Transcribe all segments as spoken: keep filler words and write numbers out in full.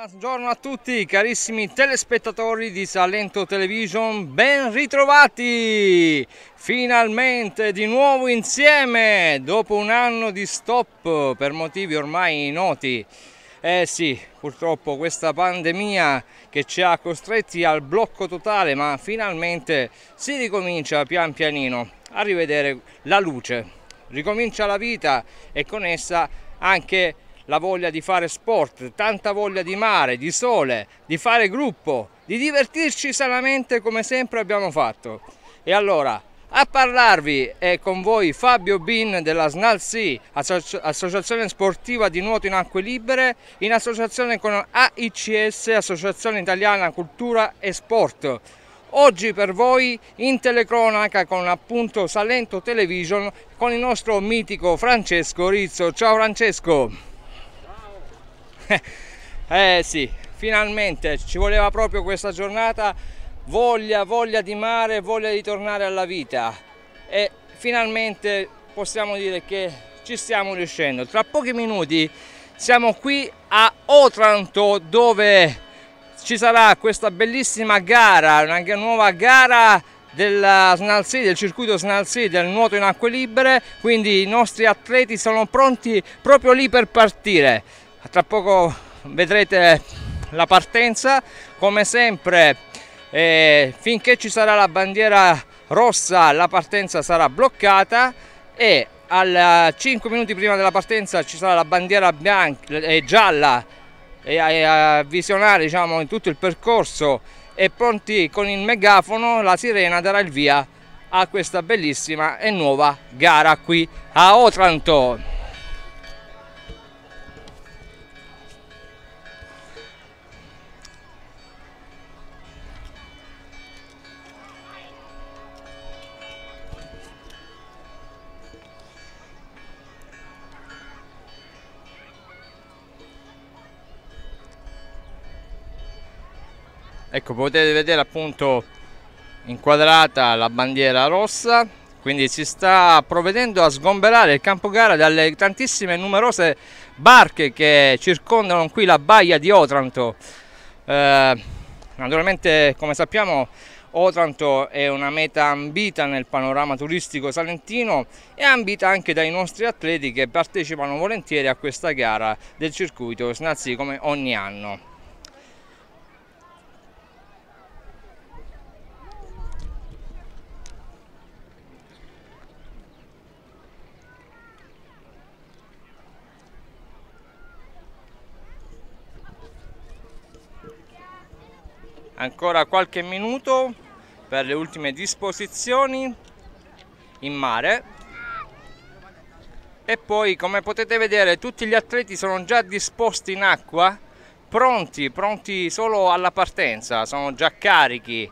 Buongiorno a tutti carissimi telespettatori di Salento Television, ben ritrovati! Finalmente di nuovo insieme dopo un anno di stop per motivi ormai noti. Eh sì, purtroppo questa pandemia che ci ha costretti al blocco totale, ma finalmente si ricomincia pian pianino a rivedere la luce, ricomincia la vita e con essa anche la voglia di fare sport, tanta voglia di mare, di sole, di fare gruppo, di divertirci sanamente come sempre abbiamo fatto. E allora, a parlarvi è con voi Fabio Bin della SNALSI, Associazione Sportiva di Nuoto in Acque Libere, in associazione con A I C S, Associazione Italiana Cultura e Sport. Oggi per voi in telecronaca con appunto Salento Television con il nostro mitico Francesco Rizzo. Ciao Francesco! Eh sì, finalmente ci voleva proprio questa giornata, voglia, voglia di mare, voglia di tornare alla vita e finalmente possiamo dire che ci stiamo riuscendo. Tra pochi minuti siamo qui a Otranto dove ci sarà questa bellissima gara, una nuova gara della SNALSI, del circuito SNALSI del nuoto in acque libere, quindi i nostri atleti sono pronti proprio lì per partire. Tra poco vedrete la partenza, come sempre eh, finché ci sarà la bandiera rossa la partenza sarà bloccata e a cinque minuti prima della partenza ci sarà la bandiera bianca e gialla e a, a visionare diciamo in tutto il percorso e pronti con il megafono la sirena darà il via a questa bellissima e nuova gara qui a Otranto. Ecco, potete vedere appunto inquadrata la bandiera rossa, quindi si sta provvedendo a sgomberare il campo gara dalle tantissime e numerose barche che circondano qui la baia di Otranto. Eh, naturalmente, come sappiamo, Otranto è una meta ambita nel panorama turistico salentino e ambita anche dai nostri atleti che partecipano volentieri a questa gara del circuito SNALSI come ogni anno. Ancora qualche minuto per le ultime disposizioni in mare e poi, come potete vedere, tutti gli atleti sono già disposti in acqua, pronti, pronti solo alla partenza, sono già carichi.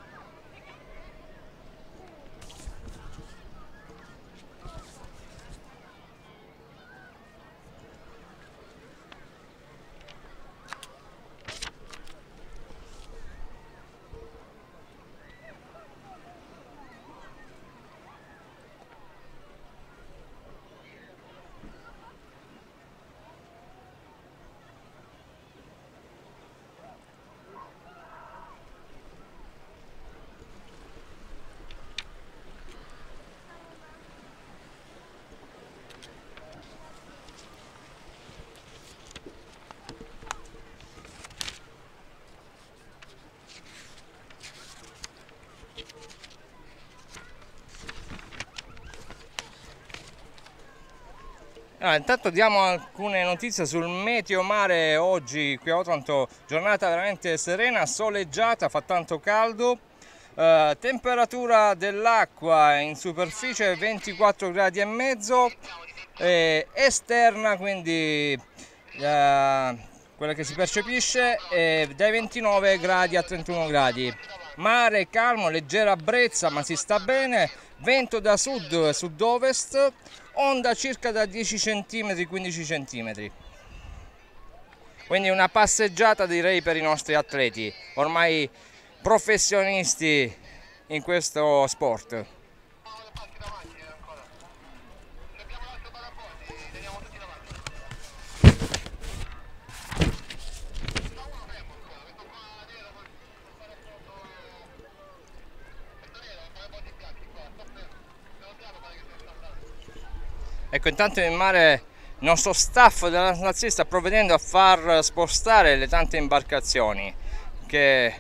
Ah, intanto diamo alcune notizie sul meteo mare oggi qui a Otranto, giornata veramente serena, soleggiata, fa tanto caldo, eh, temperatura dell'acqua in superficie ventiquattro gradi e mezzo, eh, esterna quindi eh, quella che si percepisce è dai ventinove gradi a trentuno gradi, mare calmo, leggera brezza ma si sta bene, vento da sud sud-ovest, onda circa da dieci centimetri quindici centimetri, quindi una passeggiata direi per i nostri atleti ormai professionisti in questo sport. Ecco, intanto in mare il nostro staff della nazione sta provvedendo a far spostare le tante imbarcazioni che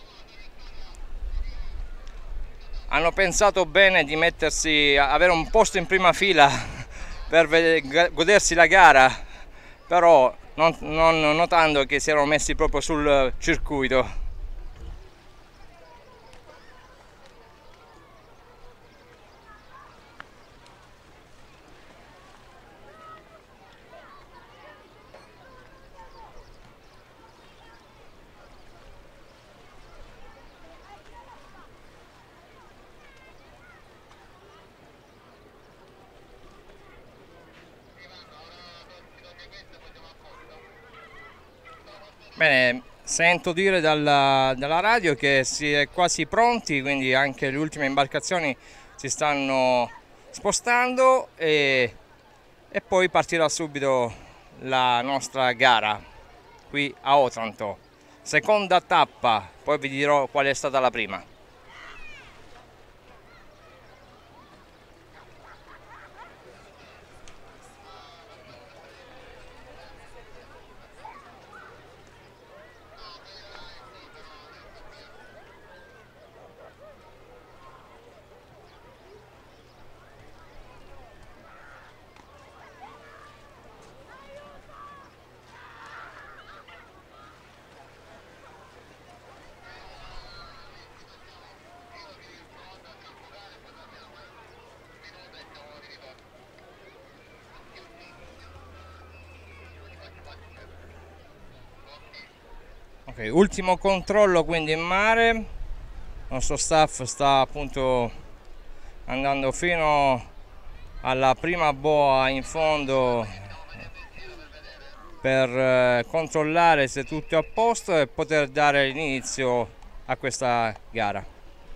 hanno pensato bene di mettersi, avere un posto in prima fila per godersi la gara, però non, non notando che si erano messi proprio sul circuito. Bene, sento dire dalla, dalla radio che si è quasi pronti, quindi anche le ultime imbarcazioni si stanno spostando e, e poi partirà subito la nostra gara qui a Otranto. Seconda tappa, poi vi dirò qual è stata la prima. Ok, ultimo controllo quindi in mare, il nostro staff sta appunto andando fino alla prima boa in fondo per controllare se tutto è a posto e poter dare l'inizio a questa gara.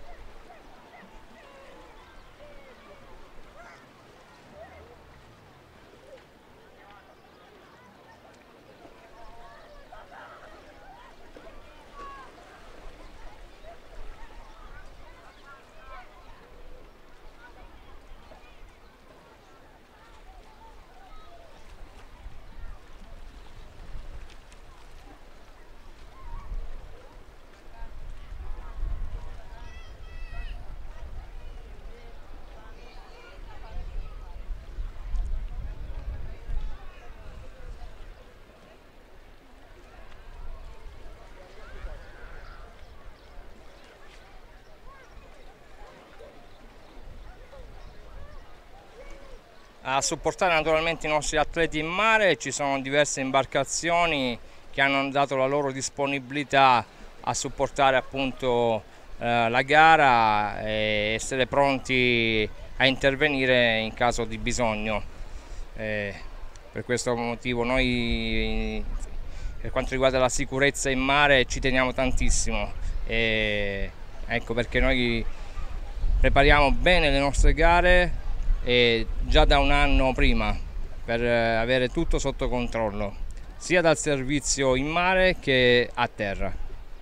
A supportare naturalmente i nostri atleti in mare ci sono diverse imbarcazioni che hanno dato la loro disponibilità a supportare appunto eh, la gara e essere pronti a intervenire in caso di bisogno. Eh, per questo motivo noi, per quanto riguarda la sicurezza in mare, ci teniamo tantissimo, e ecco perché noi prepariamo bene le nostre gare e già da un anno prima, per avere tutto sotto controllo, sia dal servizio in mare che a terra.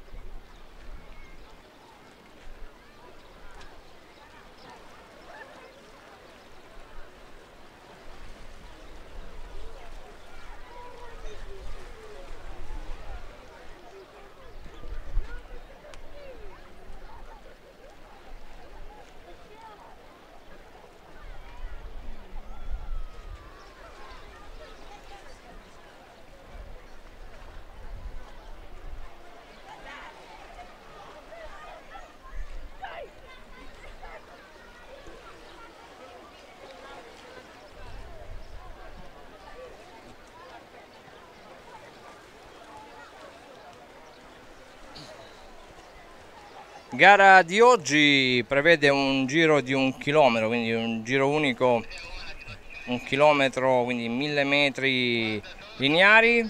Gara di oggi prevede un giro di un chilometro, quindi un giro unico, un chilometro, quindi mille metri lineari,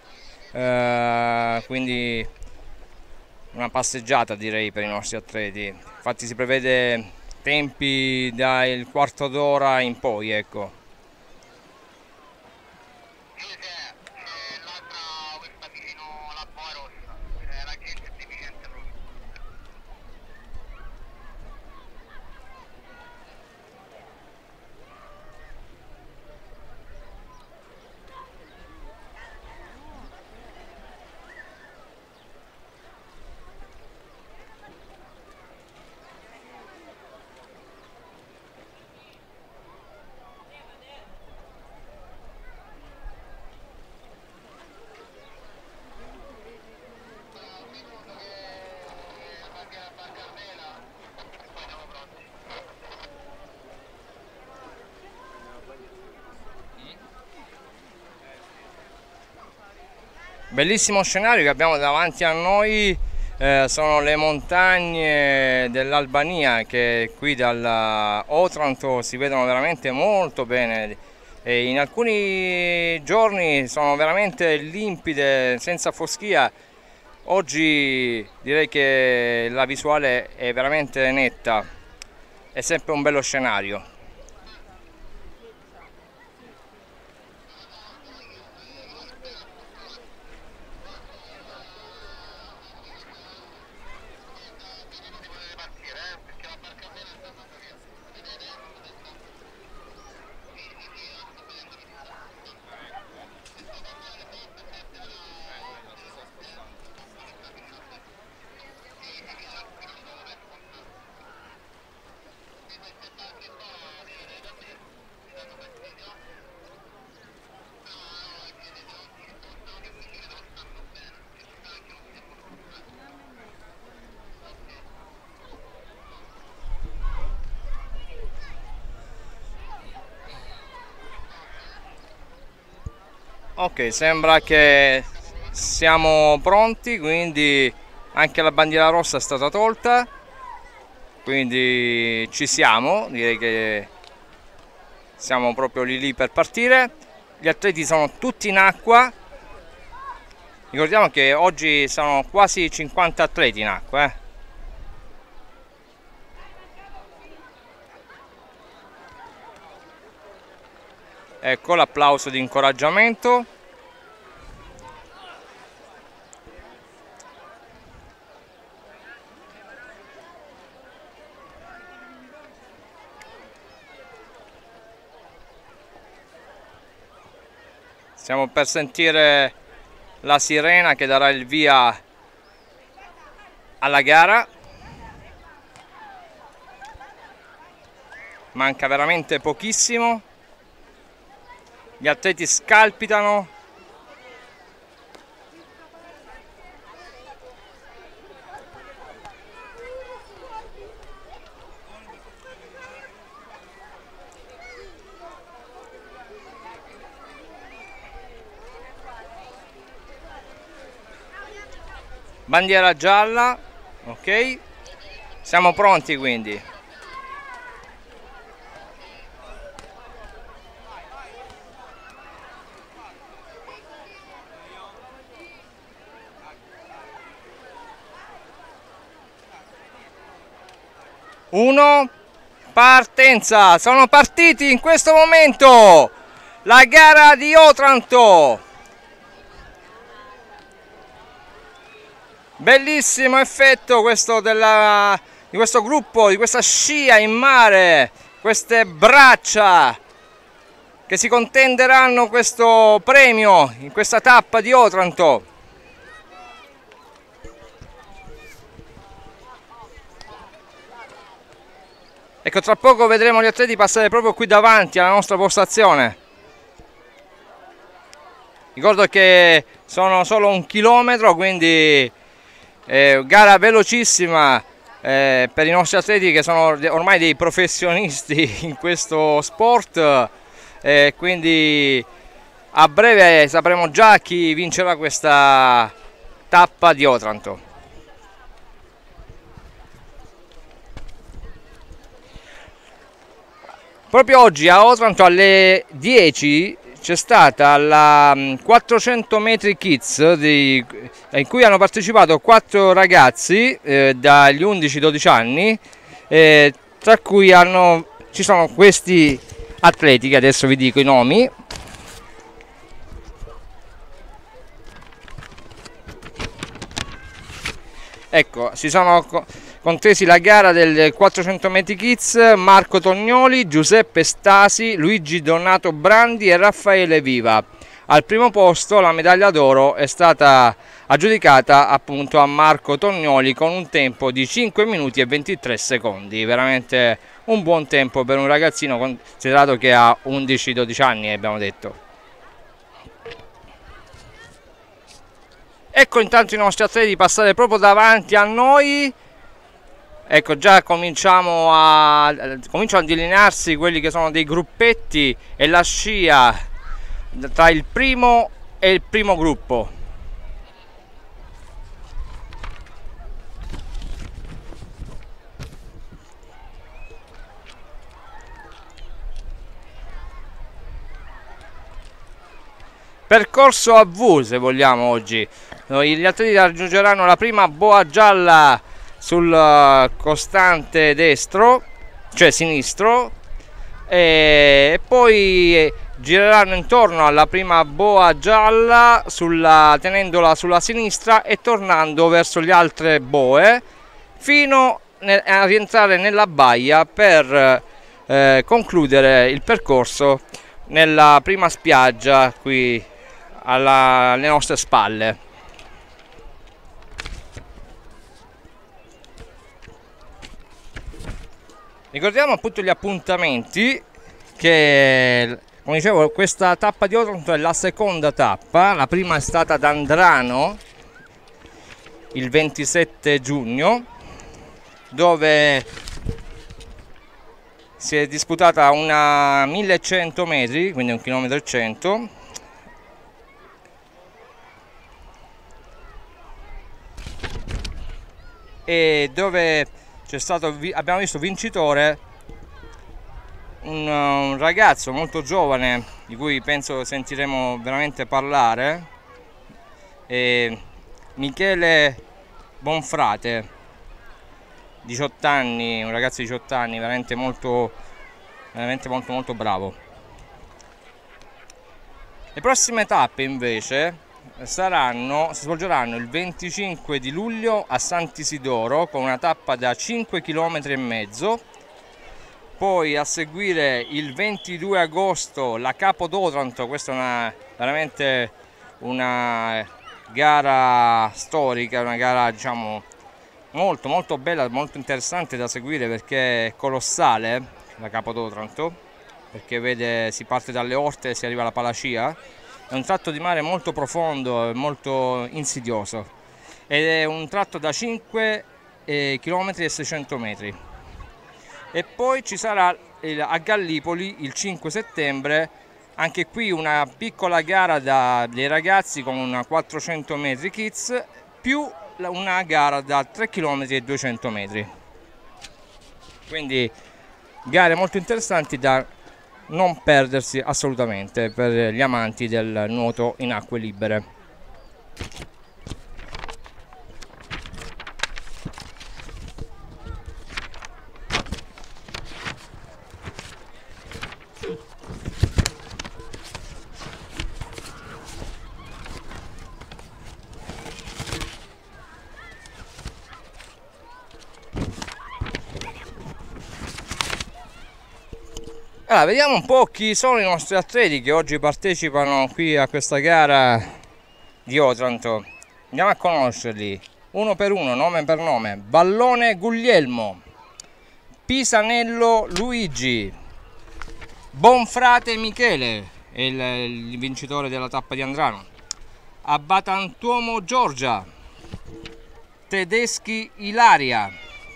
eh, quindi una passeggiata direi per i nostri atleti. Infatti si prevede tempi dal quarto d'ora in poi, ecco. Bellissimo scenario che abbiamo davanti a noi, eh, sono le montagne dell'Albania che qui da Otranto si vedono veramente molto bene e in alcuni giorni sono veramente limpide, senza foschia. Oggi direi che la visuale è veramente netta, è sempre un bello scenario. Ok, sembra che siamo pronti, quindi anche la bandiera rossa è stata tolta, quindi ci siamo, direi che siamo proprio lì lì per partire. Gli atleti sono tutti in acqua, ricordiamo che oggi sono quasi cinquanta atleti in acqua, eh. Ecco l'applauso di incoraggiamento. Stiamo per sentire la sirena che darà il via alla gara. Manca veramente pochissimo. Gli atleti scalpitano. Bandiera gialla, ok? Siamo pronti quindi. Uno, partenza, sono partiti in questo momento la gara di Otranto. Bellissimo effetto questo della, di questo gruppo, di questa scia in mare, queste braccia che si contenderanno questo premio in questa tappa di Otranto. Ecco, tra poco vedremo gli atleti passare proprio qui davanti alla nostra postazione. Ricordo che sono solo un chilometro, quindi eh, gara velocissima eh, per i nostri atleti che sono ormai dei professionisti in questo sport, eh, quindi a breve sapremo già chi vincerà questa tappa di Otranto. Proprio oggi a Otranto alle dieci c'è stata la quattrocento metri kids di, in cui hanno partecipato quattro ragazzi eh, dagli undici dodici anni, eh, tra cui hanno, ci sono questi atleti che adesso vi dico i nomi. Ecco, si sono contesi la gara del quattrocento metri kids Marco Tognoli, Giuseppe Stasi, Luigi Donato Brandi e Raffaele Viva. Al primo posto la medaglia d'oro è stata aggiudicata appunto a Marco Tognoli con un tempo di cinque minuti e ventitré secondi, veramente un buon tempo per un ragazzino considerato che ha undici dodici anni, abbiamo detto. Ecco intanto i nostri atleti passare proprio davanti a noi. Ecco, già cominciamo a, cominciano a delinearsi quelli che sono dei gruppetti e la scia tra il primo e il primo gruppo. percorso a V se vogliamo oggi. Gli atleti raggiungeranno la prima boa gialla sul costante destro, cioè sinistro, e poi gireranno intorno alla prima boa gialla sulla, tenendola sulla sinistra e tornando verso le altre boe fino a rientrare nella baia per eh, concludere il percorso nella prima spiaggia qui alla, alle nostre spalle. Ricordiamo appunto gli appuntamenti che, come dicevo, questa tappa di Otranto è la seconda tappa. La prima è stata ad Andrano il ventisette giugno, dove si è disputata una millecento metri, quindi un chilometro e cento, e dove c'è stato, abbiamo visto vincitore un, un ragazzo molto giovane di cui penso sentiremo veramente parlare, e Michele Bonfrate, diciotto anni, un ragazzo di diciotto anni, veramente molto veramente molto molto bravo. Le prossime tappe invece saranno si svolgeranno il venticinque di luglio a Sant'Isidoro con una tappa da cinque chilometri e mezzo, poi a seguire il ventidue agosto la Capo d'Otranto. Questa è una, veramente una gara storica, una gara diciamo molto molto bella, molto interessante da seguire perché è colossale la Capo d'Otranto, perché vede, si parte dalle Orte e si arriva alla Palacia. È un tratto di mare molto profondo e molto insidioso ed è un tratto da cinque chilometri e seicento metri. E poi ci sarà a Gallipoli il cinque settembre, anche qui una piccola gara da, dei ragazzi con una quattrocento metri kids più una gara da tre chilometri e duecento metri. Quindi gare molto interessanti da non perdersi assolutamente per gli amanti del nuoto in acque libere. Allora, vediamo un po' chi sono i nostri atleti che oggi partecipano qui a questa gara di Otranto. Andiamo a conoscerli uno per uno, nome per nome. Vallone Guglielmo, Pisanello Luigi, Bonfrate Michele, è il, il vincitore della tappa di Andrano, Abbatantuomo Giorgia, Tedeschi Ilaria,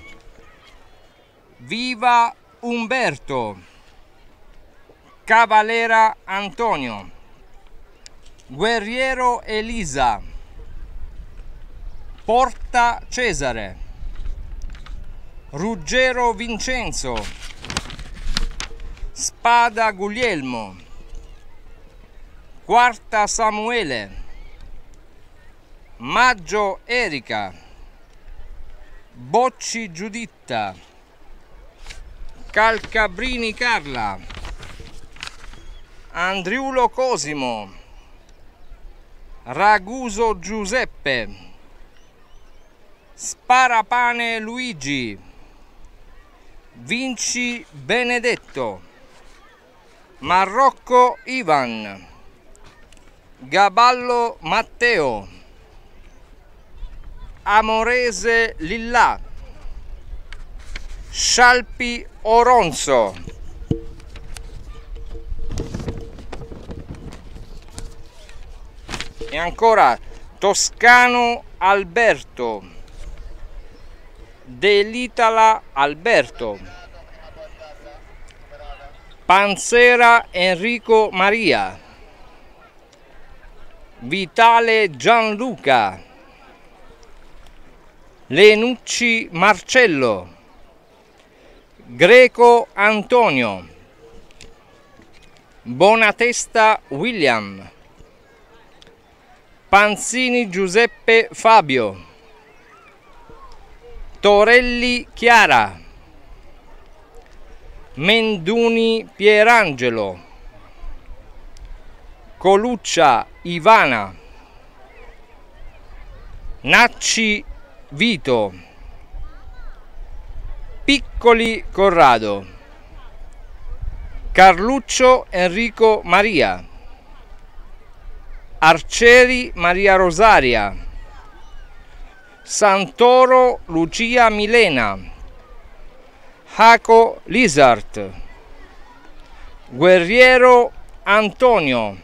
Viva Umberto, Cavalera Antonio, Guerriero Elisa, Porta Cesare, Ruggero Vincenzo, Spada Guglielmo, Quarta Samuele, Maggio Erika, Bocci Giuditta, Calcabrini Carla, Andriulo Cosimo, Raguso Giuseppe, Sparapane Luigi, Vinci Benedetto, Marrocco Ivan, Gaballo Matteo, Amorese Lillà, Scialpi Oronzo, e ancora Toscano Alberto, Delitala Alberto, Panzera Enrico Maria, Vitale Gianluca, Lenucci Marcello, Greco Antonio, Bonatesta William, Panzini Giuseppe Fabio, Torelli Chiara, Menduni Pierangelo, Coluccia Ivana, Nacci Vito, Piccoli Corrado, Carluccio Enrico Maria, Arcieri Maria Rosaria, Santoro Lucia Milena, Jaco Lizart, Guerriero Antonio,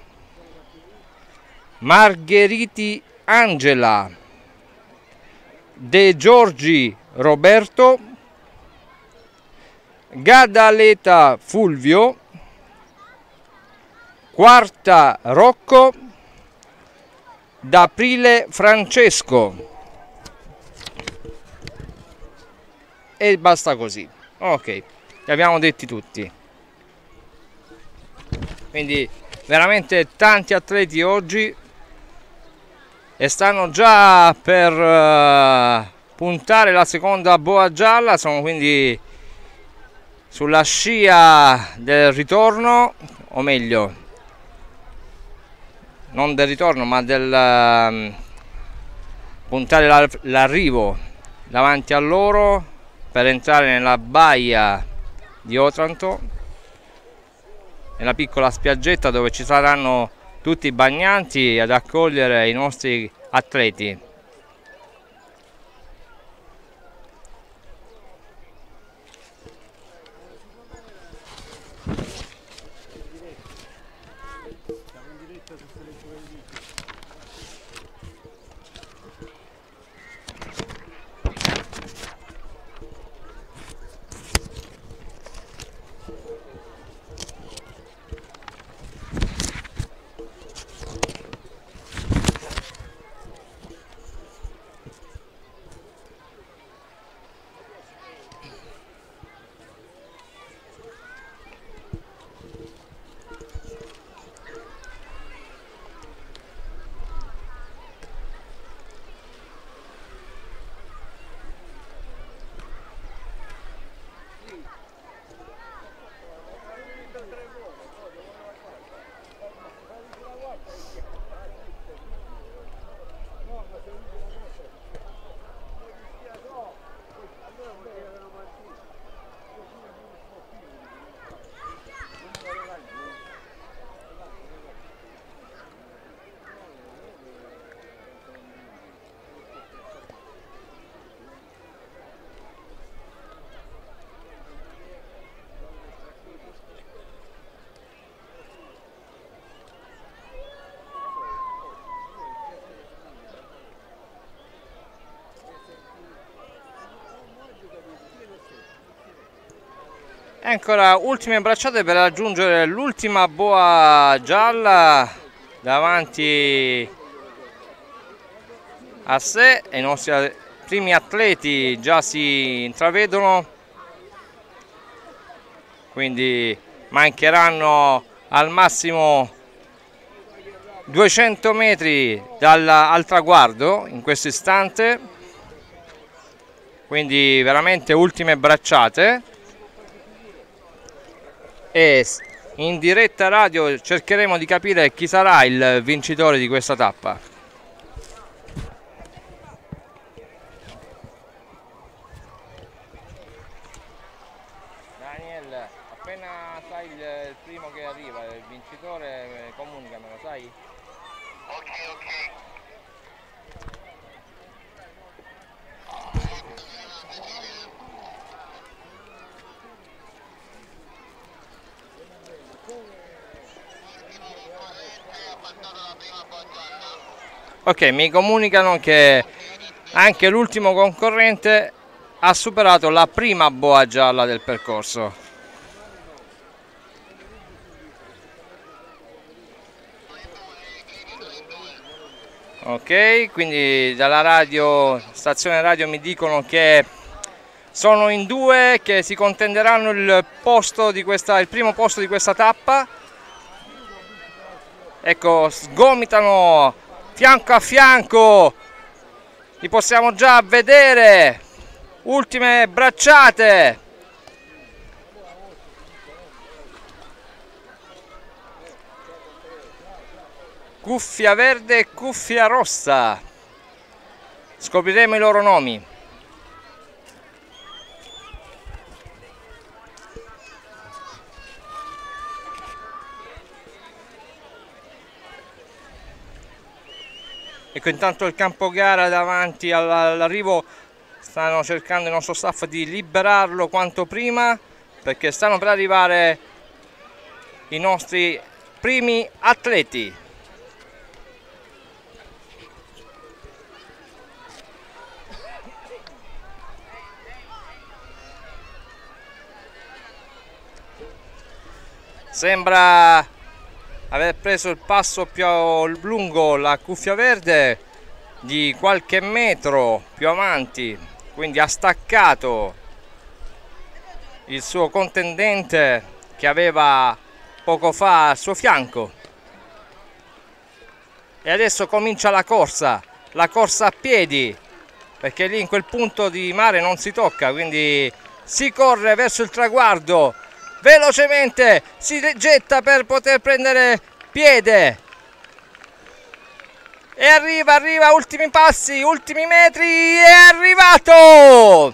Margheriti Angela, De Giorgi Roberto, Gadaleta Fulvio, Quarta Rocco, D'Aprile Francesco. E basta così. Ok, li abbiamo detti tutti. Quindi veramente tanti atleti oggi e stanno già per uh, puntare la seconda boa gialla, sono quindi sulla scia del ritorno, o meglio non del ritorno ma del uh, puntare l'arrivo davanti a loro per entrare nella baia di Otranto, nella piccola spiaggetta dove ci saranno tutti i bagnanti ad accogliere i nostri atleti. E ancora ultime bracciate per raggiungere l'ultima boa gialla davanti a sé, e i nostri primi atleti già si intravedono, quindi mancheranno al massimo duecento metri dal, al traguardo in questo istante, quindi veramente ultime bracciate. E in diretta radio cercheremo di capire chi sarà il vincitore di questa tappa. Daniel, appena sai il primo che arriva, il vincitore, comunicamelo, sai? Ok, ok. Ok, mi comunicano che anche l'ultimo concorrente ha superato la prima boa gialla del percorso. Ok, quindi dalla radio, stazione radio mi dicono che sono in due che si contenderanno il posto di questa, il primo posto di questa tappa. Ecco, sgomitano fianco a fianco, li possiamo già vedere, ultime bracciate. Cuffia verde e cuffia rossa, scopriremo i loro nomi. Ecco, intanto il campo gara davanti all'arrivo stanno cercando il nostro staff di liberarlo quanto prima, perché stanno per arrivare i nostri primi atleti. Sembra aver preso il passo più lungo la cuffia verde, di qualche metro più avanti, quindi ha staccato il suo contendente che aveva poco fa al suo fianco, e adesso comincia la corsa, la corsa a piedi, perché lì in quel punto di mare non si tocca, quindi si corre verso il traguardo. Velocemente si getta per poter prendere piede e arriva, arriva, ultimi passi, ultimi metri, è arrivato!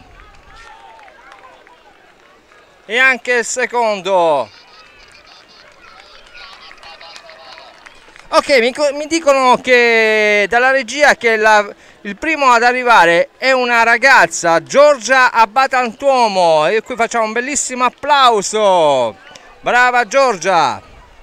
E anche il secondo. Ok, mi, mi dicono che dalla regia che la, il primo ad arrivare è una ragazza, Giorgia Abbatantuomo, e qui facciamo un bellissimo applauso. Brava Giorgia!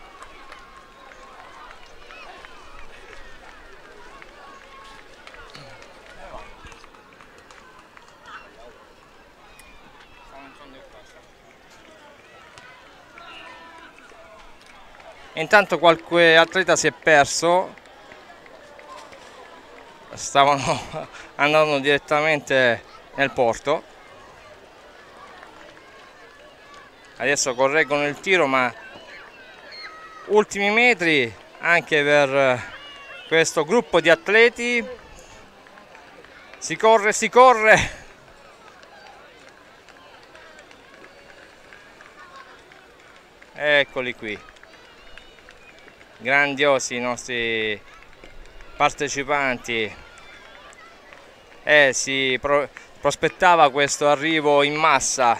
Intanto qualche atleta si è perso, stavano andando direttamente nel porto. Adesso correggono il tiro, ma ultimi metri anche per questo gruppo di atleti. Si corre, si corre. Eccoli qui, grandiosi i nostri partecipanti. Eh, si pro prospettava questo arrivo in massa.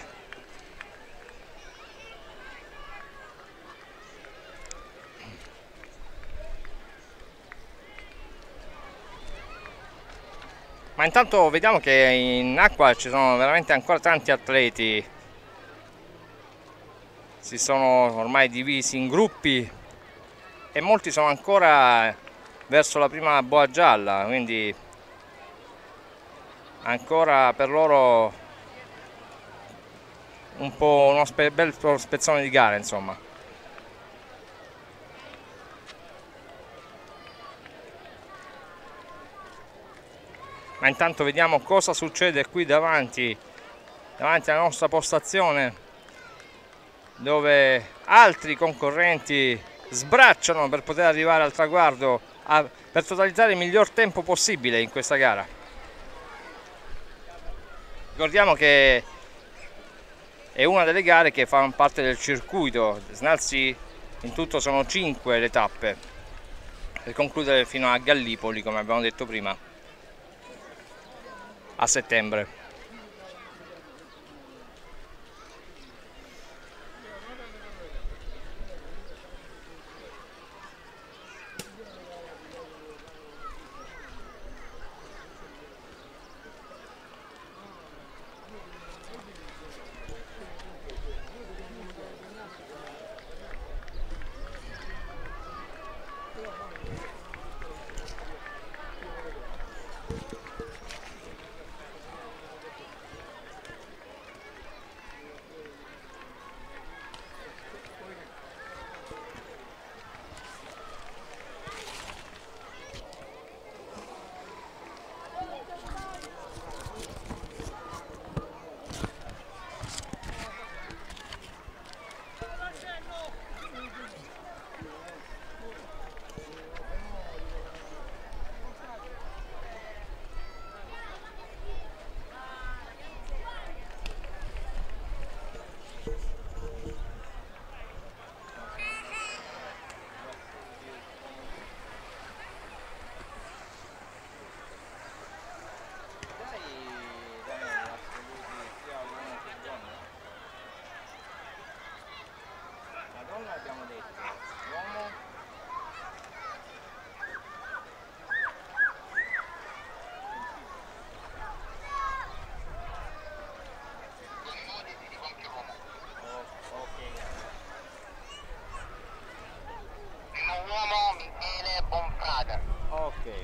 Ma intanto vediamo che in acqua ci sono veramente ancora tanti atleti, si sono ormai divisi in gruppi e molti sono ancora verso la prima boa gialla, quindi ancora per loro un po' uno spe bel spezzone di gara, insomma. Ma intanto vediamo cosa succede qui davanti, davanti alla nostra postazione, dove altri concorrenti sbracciano per poter arrivare al traguardo a, per totalizzare il miglior tempo possibile in questa gara. Ricordiamo che è una delle gare che fanno parte del circuito Snal Sea, in tutto sono cinque le tappe per concludere fino a Gallipoli, come abbiamo detto prima, a settembre.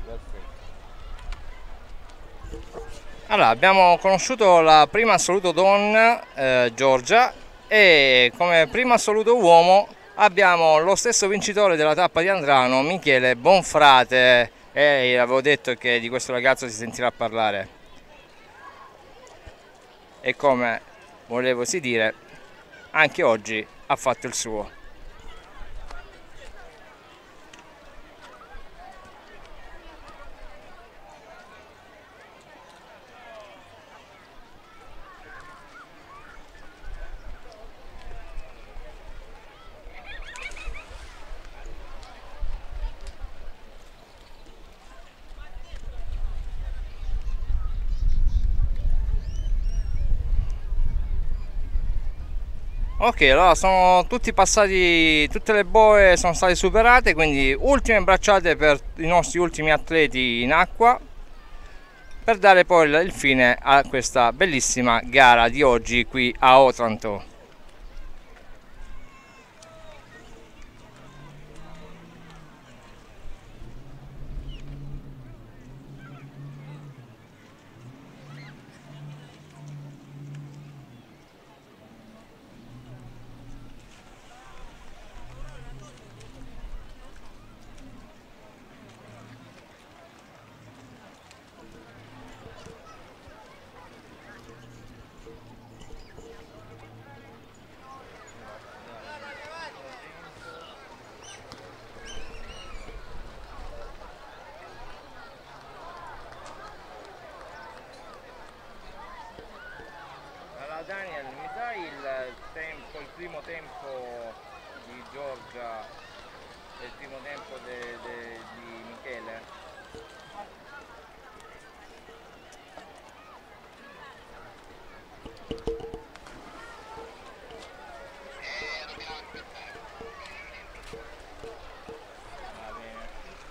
Allora, abbiamo conosciuto la prima assoluto donna, eh, Giorgia, e come primo assoluto uomo abbiamo lo stesso vincitore della tappa di Andrano, Michele Bonfrate, e avevo detto che di questo ragazzo si sentirà parlare. E come volevo si dire, anche oggi ha fatto il suo. Ok, allora sono tutti passati, tutte le boe sono state superate, quindi ultime bracciate per i nostri ultimi atleti in acqua, per dare poi il fine a questa bellissima gara di oggi qui a Otranto. Daniel, mi dai il tempo, il primo tempo di Giorgia e il primo tempo de, de, di Michele? Va bene.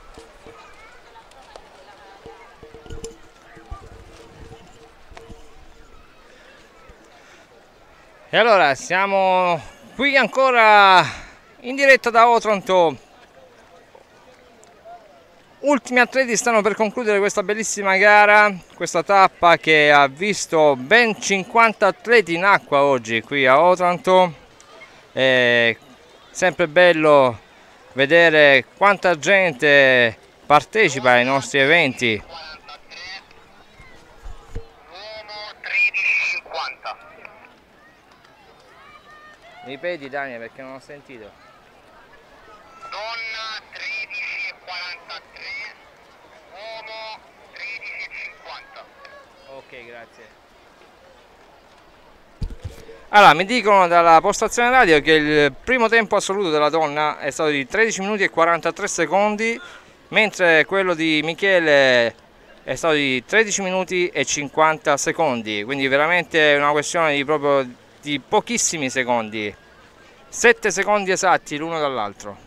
E allora siamo qui ancora in diretta da Otranto. Ultimi atleti stanno per concludere questa bellissima gara, questa tappa che ha visto ben cinquanta atleti in acqua oggi qui a Otranto. È sempre bello vedere quanta gente partecipa ai nostri eventi. Ripeti Daniel perché non ho sentito. Donna tredici e quarantatré, uomo tredici e cinquanta. Ok, grazie. Allora, mi dicono dalla postazione radio che il primo tempo assoluto della donna è stato di tredici minuti e quarantatré secondi, mentre quello di Michele è stato di tredici minuti e cinquanta secondi, quindi veramente una questione di proprio di pochissimi secondi, sette secondi esatti l'uno dall'altro.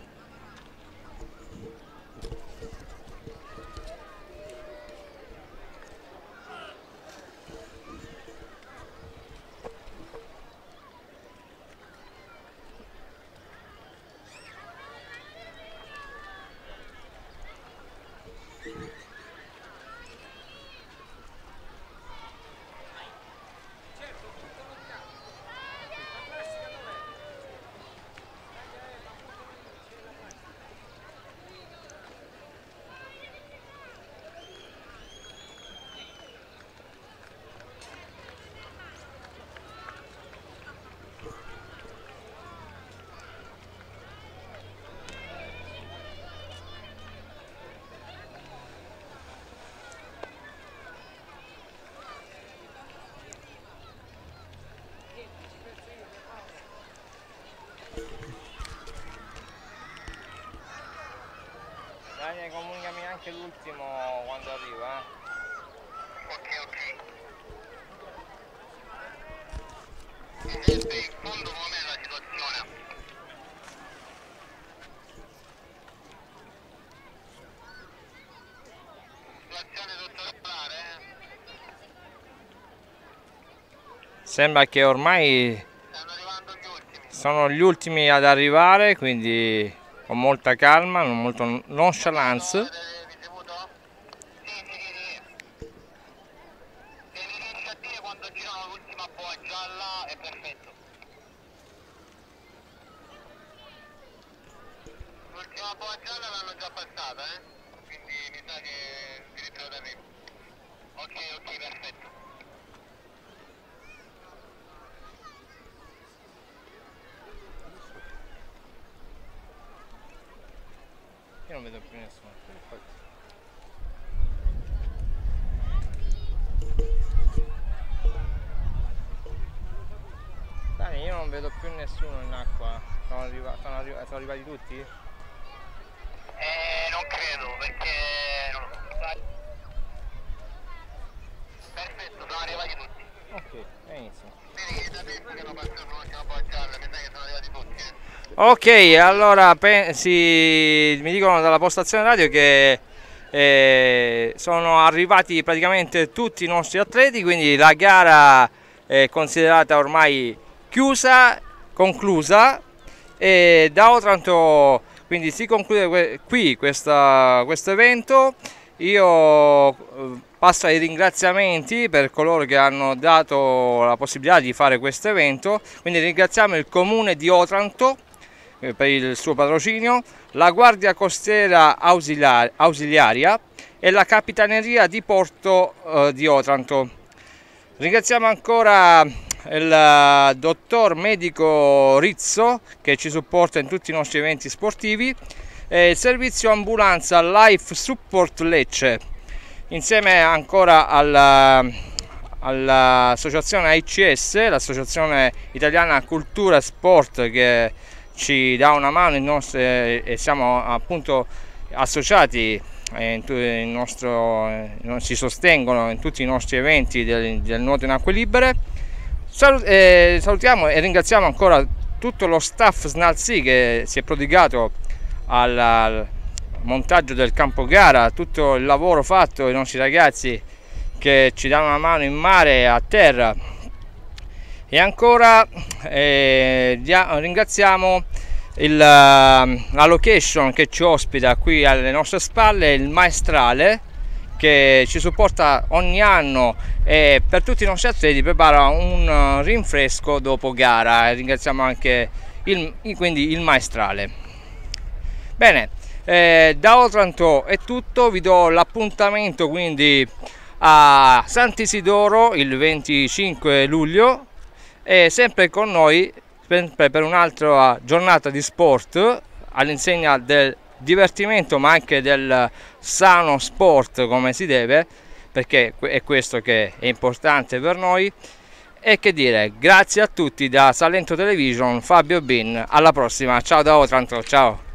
Daniel, comunicami anche l'ultimo quando arriva, eh? Ok, ok. Mi sente in fondo com'è la situazione? Situazione sottosolare, eh? Sembra che ormai Stanno arrivando gli ultimi. sono gli ultimi ad arrivare, quindi con molta calma, con molto nonchalance. Avete ricevuto? la boa gialla l'hanno già passata, eh? Quindi mi sa che si ritrova da me. Ok, ok, perfetto. Io non vedo più nessuno. Dani, io non vedo più nessuno in acqua. Sono, arriva sono, arriva sono arrivati tutti? Eh, non credo, perché... non lo so. Perfetto, sono arrivati tutti. Ok, benissimo. Vedi che da tempo che non passano l'ultima boa gialla, mi sa che sono arrivati tutti, eh? Ok, allora si, mi dicono dalla postazione radio che eh, sono arrivati praticamente tutti i nostri atleti, quindi la gara è considerata ormai chiusa, conclusa, e da Otranto quindi si conclude que qui questo evento. Io passo ai ringraziamenti per coloro che hanno dato la possibilità di fare questo evento, quindi ringraziamo il comune di Otranto per il suo patrocinio, la Guardia Costiera Ausiliar Ausiliaria e la Capitaneria di Porto eh, di Otranto. Ringraziamo ancora il dottor medico Rizzo che ci supporta in tutti i nostri eventi sportivi e il servizio ambulanza Life Support Lecce, insieme ancora all'associazione A C S, l'associazione italiana cultura sport, che ci dà una mano in nostro, e siamo appunto associati in, in nostro, ci sostengono in tutti i nostri eventi del, del nuoto in acque libere. Salut, eh, salutiamo e ringraziamo ancora tutto lo staff Snalsi che si è prodigato al, al montaggio del campo gara, tutto il lavoro fatto, i nostri ragazzi che ci danno una mano in mare e a terra. E ancora eh, ringraziamo il, la location che ci ospita qui alle nostre spalle, il Maestrale, che ci supporta ogni anno e per tutti i nostri atleti prepara un rinfresco dopo gara. Ringraziamo anche il, quindi il Maestrale. Bene, eh, da Otranto è tutto, vi do l'appuntamento quindi a Sant'Isidoro il venticinque luglio e sempre con noi per un'altra giornata di sport all'insegna del divertimento ma anche del sano sport come si deve, perché è questo che è importante per noi. E che dire, grazie a tutti da Salento Television, Fabio Bin, alla prossima, ciao da Otranto, ciao.